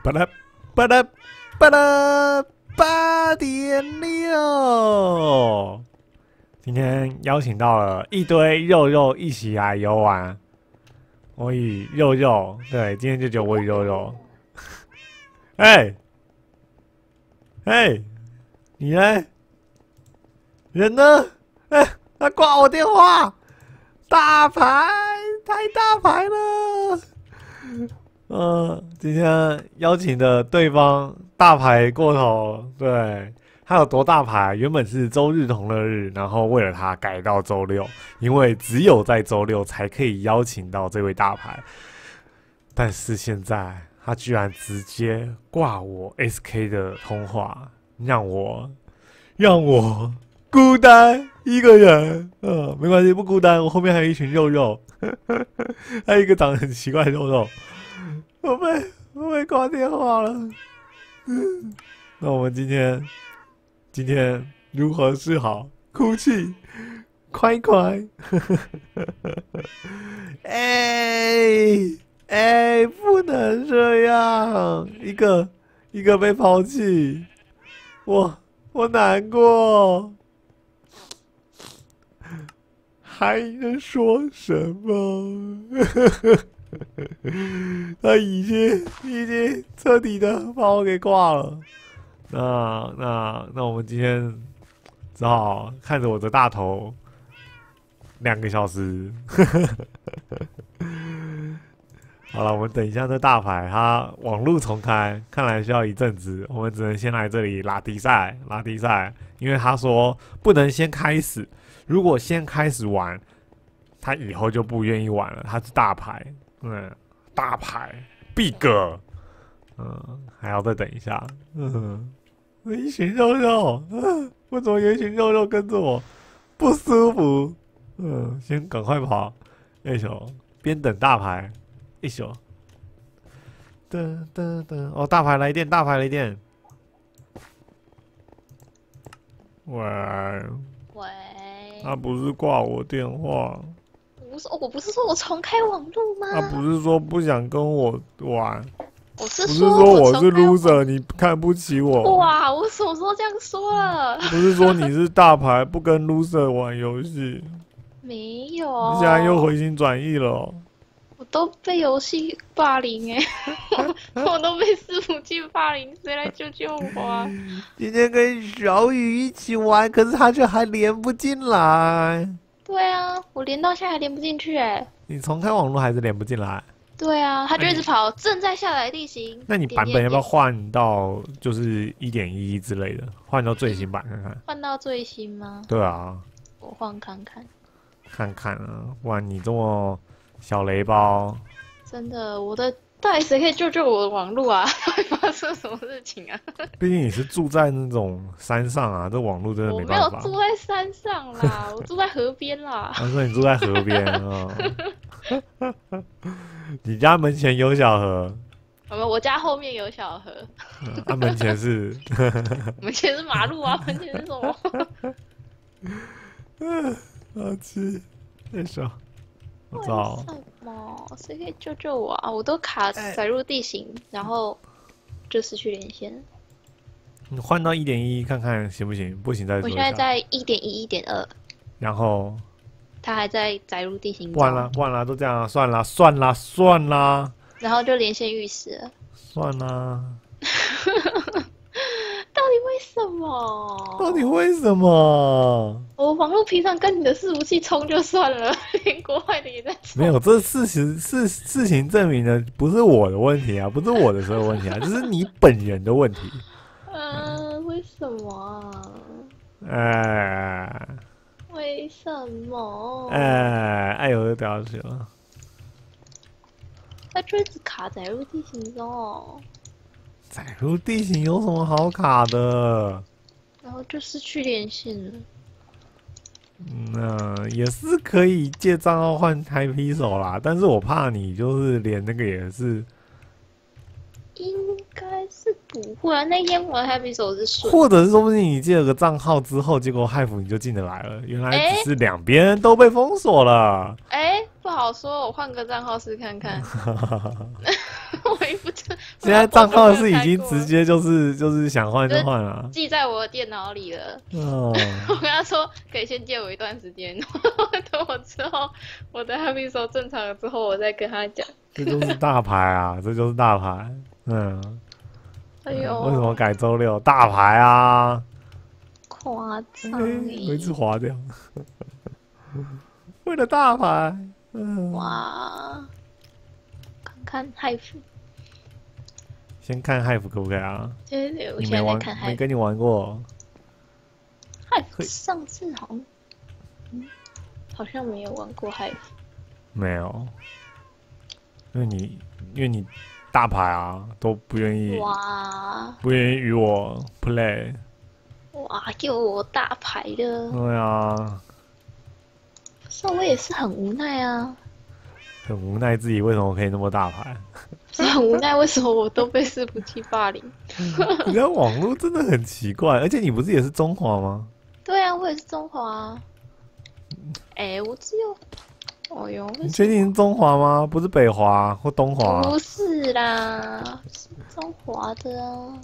巴拉巴拉巴拉8.6，今天邀请到了一堆肉肉一起来游玩。我与肉肉，对，今天就只有我与肉肉。哎，哎，你呢？人呢？哎，他挂我电话。大牌，太大牌了。今天邀请的对方大牌过头，对，他有多大牌？原本是周日同乐日，然后为了他改到周六，因为只有在周六才可以邀请到这位大牌。但是现在他居然直接挂我 SK 的通话，让我孤单一个人。没关系，不孤单，我后面还有一群肉肉，还有一个长得很奇怪的肉肉。我被挂电话了。那我们今天如何是好？哭泣，快！不能这样，一个被抛弃，我难过，还能说什么？他已经彻底的把我给挂了。那我们今天只好看着我的大头2个小时。好了，我们等一下这大牌，他网路重开，看来需要一阵子，我们只能先来这里拉迪赛，因为他说不能先开始，如果先开始玩，他以后就不愿意玩了。他是大牌，大牌 ，Big，还要再等一下，一群肉肉，为什么有一群肉肉跟着我？不舒服，先赶快跑，边等大牌。一宿，哦，大牌来电，喂，他不是挂我电话， 我不是说我重开网路吗？ 他不是说不想跟我玩， 我是说我是 loser， 你看不起我。 哇，我什么时候这样说了？ 不是说你是大牌，不跟 loser 玩游戏？ 没有， 你现在又回心转意了。 我都被游戏霸凌我都被伺服器霸凌，谁来救救我啊？ 今天跟小雨一起玩，可是他却还连不进来。 对啊，我连到现在还连不进去你重开网络还是连不进来？ 对啊，他就一直跑正在下载地形。 那你版本要不要换到就是1.1之类的，换到最新版看看？ 换到最新吗？ 对啊， 我换看看。 看看啊，不然你这么小雷包， 真的，到底谁可以救救我的网路啊？到底发生什么事情啊？ 毕竟你是住在那种山上啊，这网路真的没办法。 我没有住在山上啦，我住在河边啦。 他说你住在河边啊？你家门前有小河？ 我家后面有小河。 门前是？ 门前是马路啊，门前是什么？ 好气，太爽。 为什么？谁可以救救我啊？我都卡载入地形，然后就失去连线。 你换到1.1看看行不行？不行再说。 我现在在1.1、1.2。 然后他还在载入地形中。 完了，都这样了，算啦。 然后就连线浴室了。 算啦。 到底为什么？我网络平常跟你的伺服器冲就算了，连国外的也在冲。 没有，这事情证明了不是我的问题啊，不是我的所有问题啊，这是你本人的问题。 为什么为什么？ 哎呦，又掉下去了。 它就一直卡载入地形中。 载入地形有什么好卡的？ 然后就失去连线了。 也是可以借账号换开批手啦，但是我怕你就是连那个也是。 应该是不会啊，那天玩 Happy 手是顺， 或者是说不定你借了个账号之后，结果害服你就进得来了，原来只是两边都被封锁了。 不好说，我换个账号试看看。我也不知现在账号是已经直接就是想换就换了， 记在我的电脑里了。 哦， 我跟他说可以先借我一段时间，等我之后我的 Happy Soul 正常了之后，我再跟他讲。 这就是大牌啊，这就是大牌。嗯， 哎呦， 为什么改周六大牌啊？ 夸张我一直划掉，为了大牌。 哇，看看 Hive， 先看 Hive 可不可以啊？ 对，我你没玩， 现在在看 Hive。 没跟你玩过。 Hive 上次好像没有玩过 Hive。 没有，因为你大牌啊，都不愿意， 哇不愿意与我 play。 哇，有我大牌的， 对啊， 所以我也是很无奈啊， 很无奈自己为什么可以那么大牌。 是很无奈，为什么我都被伺服器霸凌？ 你知道网络真的很奇怪，而且你不是也是中华吗？ 对啊，我也是中华啊。哎，我只有，哦哟， 你确定是中华吗？不是北华或东华？ 不是啦，是中华的啊。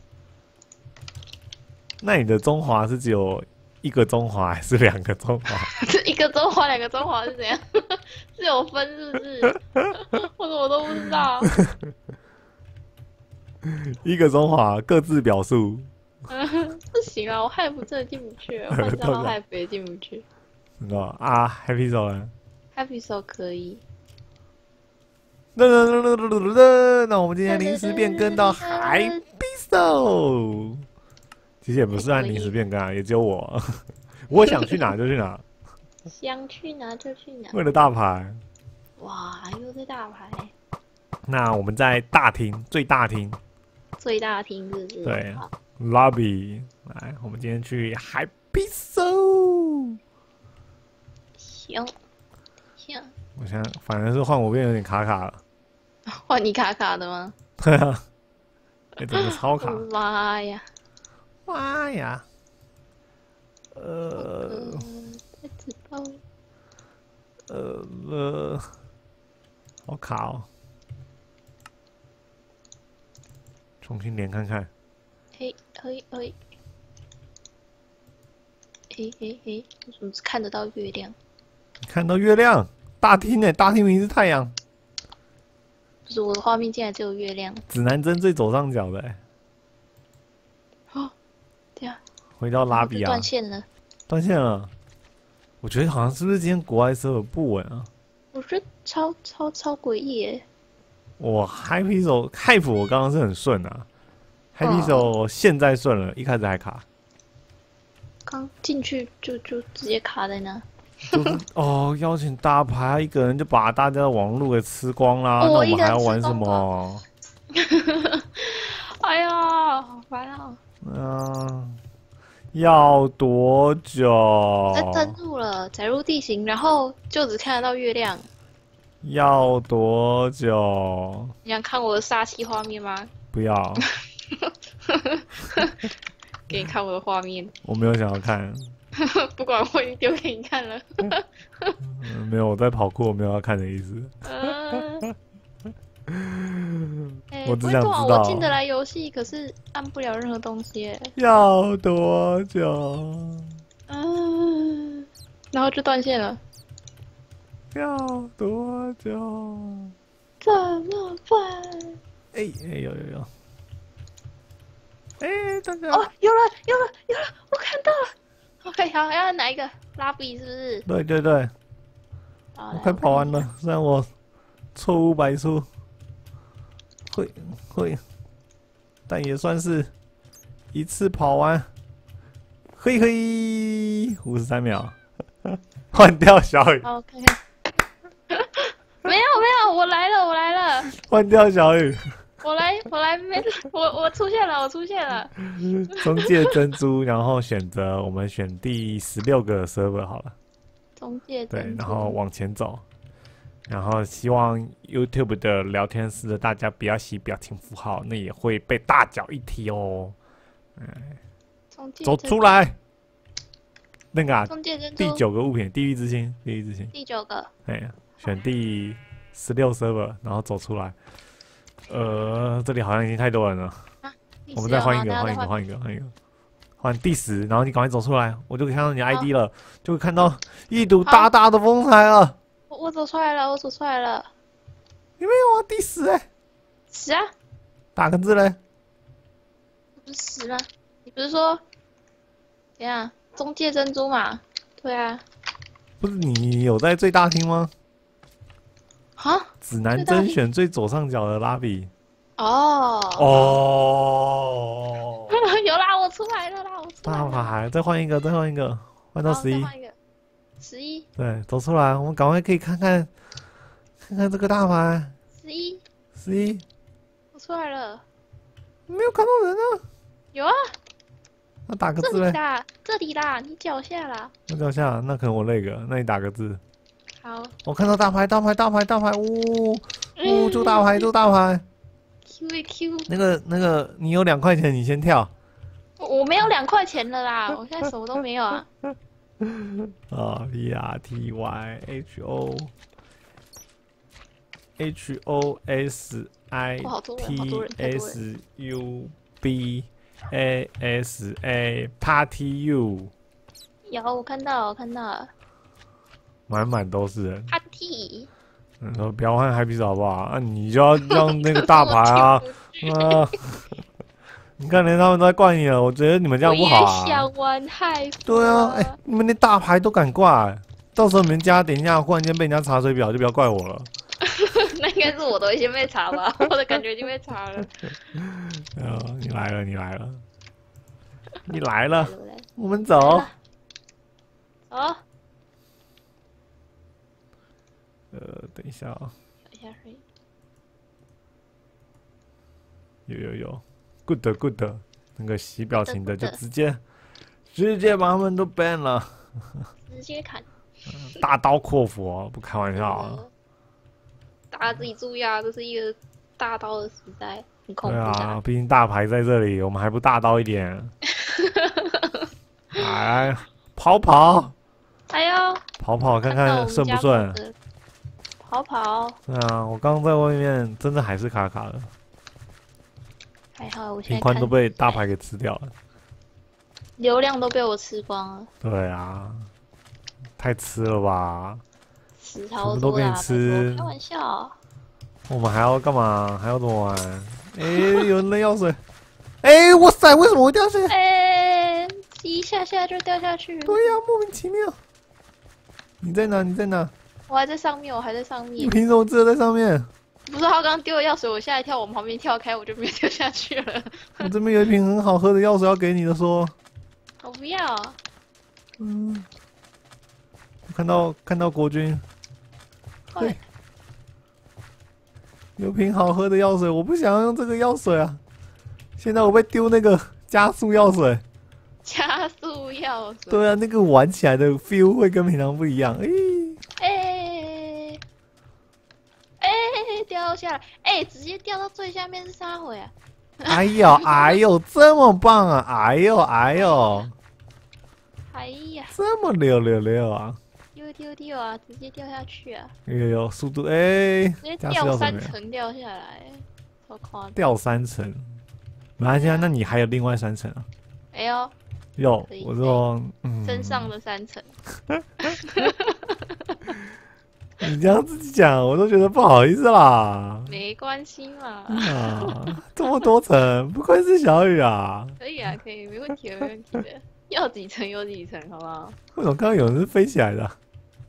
那你的中华是只有一个中华还是两个中华？ 这一个中华，两个中华是怎样？是有分是不是？我怎么都不知道。 一个中华各自表述。 不行啊，我害不真的进不去，我换账号害不也进不去。 你知道啊 ？Happy Soul 呢 Happy Soul 可以。 那我们今天临时变更到 Happy Soul。其实也不是按临时变更啊，也只有我。我想去哪就去哪， 想去哪就去哪。 为了大牌。 哇，又是大牌。 那我们在大厅最大厅最大厅是不是？ 对 lobby 来，我们今天去 Happy Soul。 行，行。 我现在反正是换我变有点卡卡了。 换你卡卡的吗？ 对啊，哎，整个超卡。 妈呀！ 妈呀！ 在直播。 好卡哦。重新连看看。 嘿，嘿，嘿。嘿嘿嘿，我怎么只看得到月亮？ 看到月亮，大厅呢？大厅明明是太阳。 不是我的画面竟然只有月亮。 指南针最左上角的。 哦，对啊。 回到拉比啊。 断线了。 断线了。我觉得好像是不是今天国外server不稳啊？ 我觉得超诡异耶。 我 Happy Soul Hive 我刚刚是很顺啊，Happy Soul 现在顺了，一开始还卡。 刚进去就直接卡在那。 就是哦，邀请大牌，一个人就把大家的网络给吃光啦，那我们还要玩什么？ 哎呀，好烦啊！ 要多久？ 在登录了，载入地形，然后就只看得到月亮。 要多久？ 你想看我的杀气画面吗？ 不要。 给你看我的画面。 我没有想要看。 不管，我已经丢给你看了。 没有，我在跑酷，我没有要看的意思。我只想知道。 我进得来游戏，可是按不了任何东西。 要多久？ 然后就断线了。 要多久？ 怎么办？ 有。大家哦，有了，我看到了。OK， 好，要哪一个？拉比是不是？ 对。我快跑完了，虽然我错误百出，会，但也算是一次跑完。嘿，53秒，换掉小雨。 好，看看。没有，我来了。 换掉小雨。 我来，没，我出现了。 中介珍珠，然后我们选第16个 server 好了。 中介珍珠。 对，然后往前走，然后希望 YouTube 的聊天室的大家不要洗表情符号，那也会被大脚一踢哦。走出来。那个中介珍珠。 第9个物品，地狱之心。 第9个。 选第16 server，然后走出来。 这里好像已经太多人了，我们再换一个，换第10，然后你赶快走出来，我就可以看到你 ID 了，就会看到一堵大大的风采了。 我走出来了， 你没有啊？第10哎 10啊？ 打个字嘞？ 不是10吗？你不是说怎样中介珍珠嘛？对啊。 不是你有在最大厅吗？ 啊？ 指南甄选最左上角的拉比。 哦。有啦，我出来了啦， 大牌，再换一个，换到11。 换一个11。 对，走出来，我们赶快可以看看这个大牌。11。 我出来了。 没有看到人啊？ 有啊。 那打个字嘞？ 这里啦，你脚下啦。 我脚下，那可能我那个，那你打个字。 好。 我看到大牌，住大牌。 Q。 那个，你有2块钱，你先跳。 我没有2块钱了啦，我现在什么都没有啊。 PRTYHOSITSUBASA Party U。 有，我看到了。 满都是人。 Party。 不要换 Happy 好不好？啊，你就要让那个大牌啊！你看，连他们都在怪你了，我觉得你们这样不好啊。 我也想玩嗨。 对啊，你们连大牌都敢怪，到时候你们家等一下忽然间被人家查水表，就不要怪我了。 那应该是我都已经被查吧，我的感觉已经被查了。 你来了，我们走。 好。 等一下啊。有 ，good， 那个洗表情的就直接把他们都 ban 了。 直接砍。 大刀阔斧哦，不开玩笑啊。 大家自己注意啊，这是一个大刀的时代，很恐怖。对啊，毕竟大牌在这里，我们还不大刀一点。来，跑。 哎呦。 跑，看看顺不顺。 跑。 对啊，我刚刚在外面，真的还是卡的。 还好，我现在平宽都被大牌给吃掉了， 流量都被我吃光了。 对啊，太吃了吧！ 全部都给你吃， 开玩笑。 我们还要干嘛？还要怎么玩？有人扔药水！哇塞，为什么会掉下去？一下就掉下去。 对呀，莫名其妙。你在哪？ 我还在上面。 你凭什么只有在上面？ 不是他刚刚丢了药水，我吓一跳，往旁边跳开，我就没有掉下去了。 我这边有一瓶很好喝的药水要给你的，说。 我不要。 我看到国军。对。有瓶好喝的药水，我不想要用这个药水啊！现在我被丢那个加速药水。 加速药水。 对啊，那个玩起来的 feel 会跟平常不一样。 掉下来，直接掉到最下面是啥回啊？ 哎呦，这么棒啊！哎呦，这么溜啊！ 丢啊，直接掉下去啊！ 有速度直接掉3层掉下来，超夸张！ 掉3层，没关系啊，那你还有另外3层啊？有，我说， 身上的3层。 你这样自己讲，我都觉得不好意思啦。 没关系嘛。 这么多层，不愧是小雨啊。 可以，没问题的。要几层有几层，好不好？ 为什么刚刚有人是飞起来的？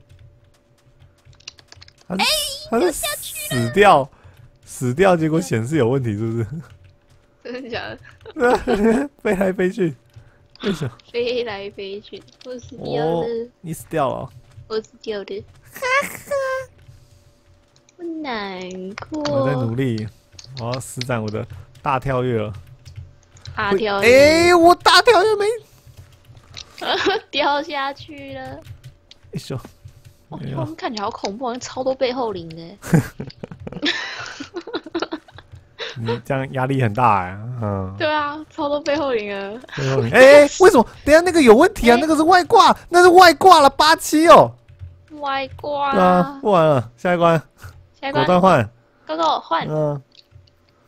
他是死掉，结果显示有问题，是不是？ 真的假的？ 飞来飞去，为什么？ 飞来飞去，我死掉了。 你死掉了。 我死掉了。不难过。 我在努力，我要施展我的大跳跃了。 大跳跃！ 我大跳跃没掉下去了。他们看起来好恐怖，好像超多背后灵的。 你这样压力很大哎。 对啊，超多背后灵啊。 为什么？等下那个有问题啊，那个是外挂，那是外挂了87哦。 外挂。 对啊，不玩了，下一关。果断换。 哥换。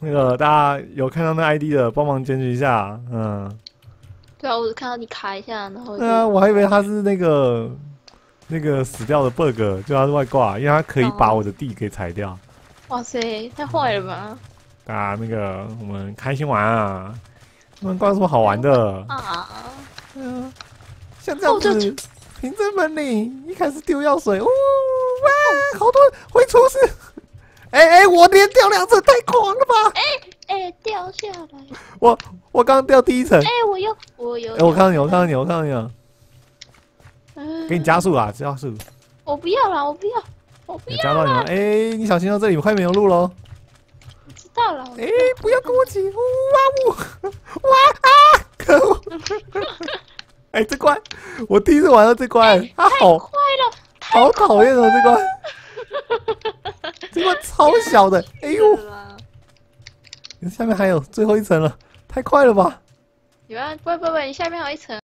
那个大家有看到那 ID 的，帮忙检举一下。嗯， 对啊，我只看到你卡一下，然后对啊，我还以为他是那个死掉的 bug，就他是外挂，因为他可以把我的地给裁掉。 哇塞，太坏了吧！ 啊，那个我们开心玩啊，我们挂什么好玩的？ 啊， 像这样子，凭证本领，一开始丢药水，哇，好多人会出事。我连掉2层，太狂了吧！ 掉下来。 我刚掉第1层。 我有。 我看到你了。给你加速啦，加速。 我不要啦，我不要加到你了。你小心到这里快没有路喽。 我知道了。 不要跟我起！可恶！这关我第一次玩到这关，它好快了， 好讨厌哦这关。这关超小的，下面还有最后1层了，太快了吧！ 不，你下面还有1层。